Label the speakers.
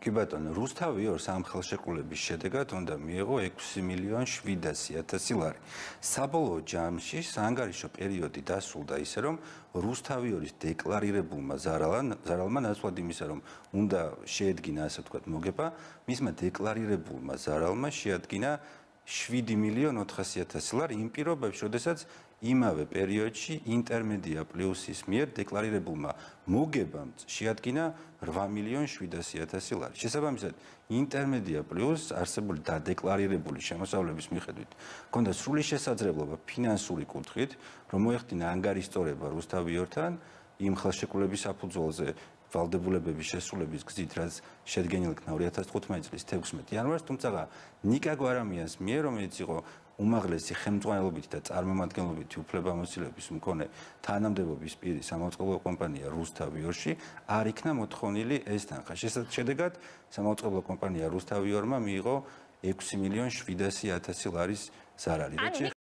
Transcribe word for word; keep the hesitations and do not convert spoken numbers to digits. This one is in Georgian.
Speaker 1: კი ბატონო, რუსთავიორ სამხელშეკრულების შედეგად უნდა მიიღო ექვსი მილიონი შვიდასი ათასი ლარი. საბოლოო ჯამში საანგარიშო პერიოდი დასრულდა ისე, რომ რუსთავიორის დეკლარირებულმა ზარალმა ნაცვლად იმისა, რომ უნდა შეედგინა, ასე ვთქვათ, მოგება, მისმა დეკლარირებულმა ზარალმა შეადგინა შვიდი მილიონი ოთხასი ათასი ლარი იმ პირობებში, როდესაც იმავე პერიოდში ინტერმედია პლუსის მიერ დეკლარირებულმა მოგებამ შეადგინა რვა მილიონი შვიდასი ათასი ლარი. შესაბამისად, ინტერმედია პლუს არსებული დადეკლარირებული შემოსავლების მიხედვით ჰქონდა სრული შესაძლებლობა ფინანსური კუთხით, რომ მოეხდინა ანგარიშწორება რუსთავიორთან იმ ხელშეკრულების საფუძველზე ვალდებულებების შესრულების გზით, რაც შედგენილ იქნა ორი ათას თხუთმეტი წლის თექვსმეტი იანვარს, თუმცა ნიკა გვარამიანს მიერ, რომელიც იყო უმაღლესი ხელმძღვანელობითი და წარმომადგენლობითი უფლებამოსილების მქონე თანამდებობის პირი სამაუწყებლო კომპანია რუსთავიორში, არ იქნა მოთხოვნილი ეს თანხა. შედეგად სამაუწყებლო კომპანია რუსთავიორმა მიიღო ექვსი მილიონი შვიდასი ათასი ლარის ზარალი.